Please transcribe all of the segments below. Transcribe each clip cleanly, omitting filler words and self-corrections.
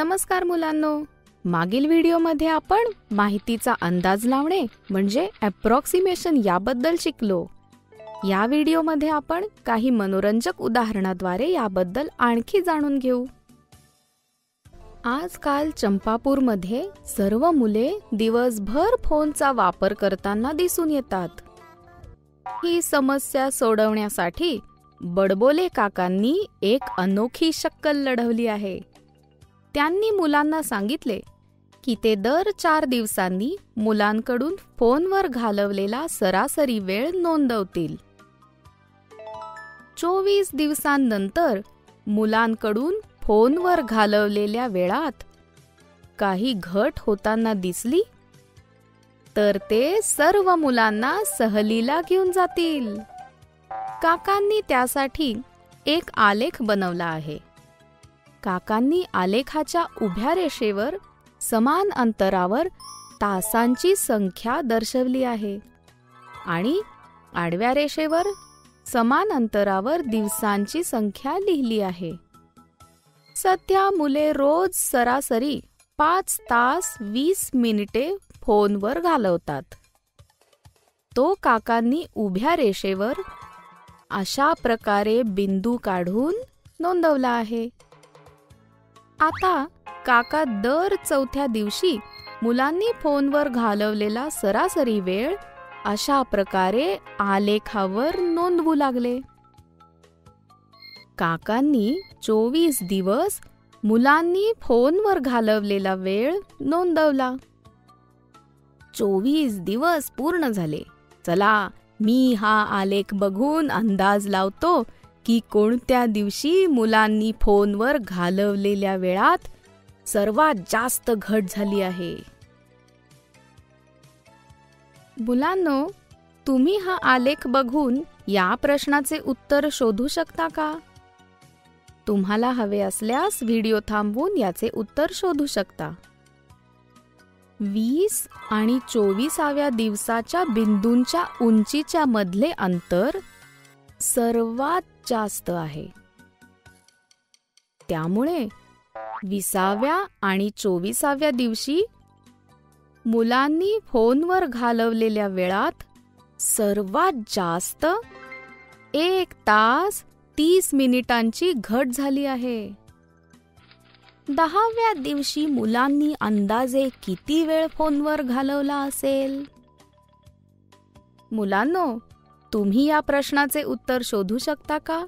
नमस्कार मुलांनो, मागील व्हिडिओमध्ये आपण माहितीचा अंदाज लावणे म्हणजे अप्रॉक्सिमेशन याबद्दल शिकलो. या व्हिडिओमध्ये आपण काही मनोरंजक उदाहरणाद्वारे याबद्दल आणखी जाणून घेऊ. आजकाल चंपापूरमध्ये सर्व मुले दिवसभर फोनचा वापर करताना दिसून येतात. ही समस्या सोडवण्यासाठी बडबोले काकांनी एक अनोखी शक्कल लढवली आहे. त्यांनी मुलांना सांगितले की ते दर 4 दिवसांनी मुलांकडून फोनवर घालवलेला सरासरी वेळ नोंदवतील. 24 दिवसांनंतर मुलांकडून फोनवर घालवलेल्या वेळात काही घट होताना दिसली तर ते सर्व मुलांना सहलीला घेऊन जातील. काकांनी त्यासाठी एक आलेख बनवला आहे. काकांनी आलेखाच्या उभ्या रेषेवर समान अंतरावर तासांची संख्या दर्शवली आहे आणि आडव्या रेषेवर समान अंतरावर दिवसांची संख्या लिहिली आहे. सध्या मुले रोज सरासरी 5 तास 20 मिनिटे फोनवर घालवतात. तो काकांनी उभ्या रेषेवर अशा प्रकारे बिंदू काढून नोंदवला आहे. आता काका दर 4थ्या दिवशी मुलांनी फोनवर घालवलेला सरासरी वेळ अशा प्रकारे आलेखावर नोंदवू लागले. काकांनी 24 दिवस मुलांनी फोनवर घालवलेला वेळ नोंदवला. 24 दिवस पूर्ण झाले. चला, मी हा आलेख बघून अंदाज लावतो की कोणत्या दिवशी मुलांनी फोनवर घालवलेल्या वेळात सर्वात जास्त घट झाली आहे. मुलांनो, तुम्ही हा आलेख बघून या प्रश्नाचे उत्तर शोधू शकता का? तुम्हाला हवे असल्यास व्हिडिओ थांबवून याचे उत्तर शोधू शकता. 20 आणि 24व्या दिवसाच्या बिंदूंच्या उंचीच्या मधले अंतर सर्वात जास्त आहे. त्यामुळे 20व्या आणि 24व्या दिवशी मुलांनी फोनवर घालवलेल्या वेळात सर्वात जास्त 1 तास 30 मिनिटांची घट झाली आहे. 10व्या दिवशी मुलांनी अंदाजे किती वेळ फोनवर घालवला असेल? मुलांनो, तुम्ही या प्रश्नाचे उत्तर शोधू शकता का?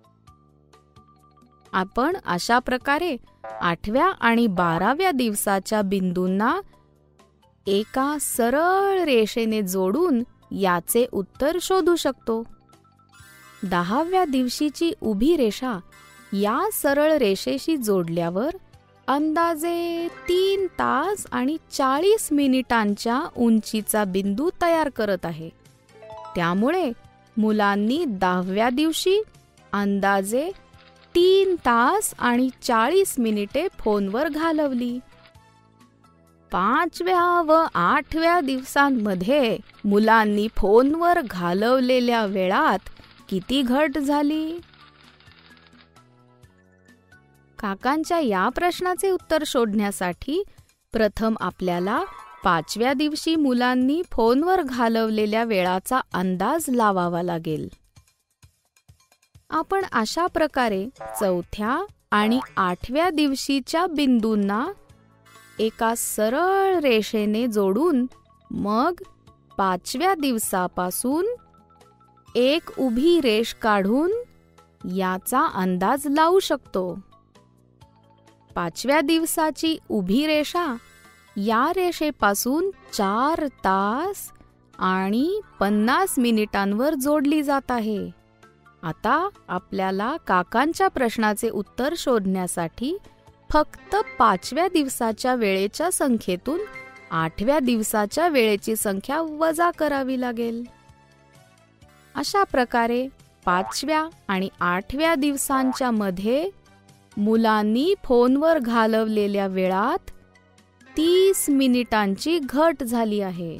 आपण अशा प्रकारे 8व्या आणि 12व्या दिवसाच्या बिंदूंना एका सरळ रेषेने जोडून याचे उत्तर शोधू शकतो. 10व्या दिवशीची उभी रेषा या सरळ रेषेशी जोडल्यावर अंदाजे 3 तास आणि 40 मिनिटांच्या उंचीचा बिंदू तयार करत आहे. त्यामुळे मुलांनी 10व्या दिवशी अंदाजे 3 तास आणि 40 मिनिटे फोनवर घालवली. 5व्या व 8व्या दिवसांमध्ये मुलांनी फोनवर घालवलेल्या वेळात किती घट झाली? काकांच्या या प्रश्नाचे उत्तर शोधण्यासाठी प्रथम आपल्याला 5व्या दिवशी मुलांनी फोनवर घालवलेल्या वेळाचा अंदाज लावावा लागेल. आपण अशा प्रकारे 4थ्या आणि 8व्या दिवशीच्या बिंदूंना एका सरळ रेषेने जोडून मग 5व्या दिवसापासून एक उभी रेष काढून याचा अंदाज लावू शकतो. 5व्या दिवसाची उभी रेषा या रेषेपासून 4 तास आणि 50 मिनिटांवर जोडली जात आहे. आता आपल्याला काकांच्या प्रश्नाचे उत्तर शोधण्यासाठी फक्त 5व्या दिवसाच्या वेळेच्या संख्येतून 8व्या दिवसाच्या वेळेची संख्या वजा करावी लागेल. अशा प्रकारे 5व्या आणि 8व्या दिवसांच्या मध्ये मुलांनी फोनवर घालवलेल्या वेळात 30 मिनिटांची घट झाली आहे.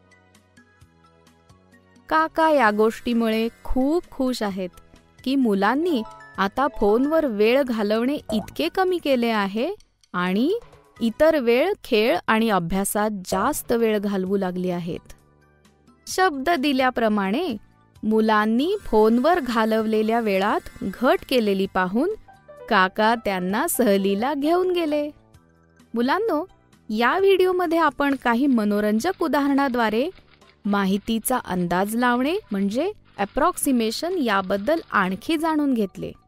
काका या गोष्टीमुळे खूप खुश आहेत की मुलांनी आता फोनवर वेळ घालवणे इतके कमी केले आहे आणि इतर वेळ खेळ आणि अभ्यासात जास्त वेळ घालवू लागले आहेत. शब्द दिल्याप्रमाणे मुलांनी फोनवर घालवलेल्या वेळात घट केलेली पाहून काका त्यांना सहलीला घेऊन गेले. मुलांनो, या व्हिडिओमध्ये आपण काही मनोरंजक उदाहरणाद्वारे माहितीचा अंदाज लावणे म्हणजे अप्रॉक्सिमेशन याबद्दल आणखी जाणून घेतले.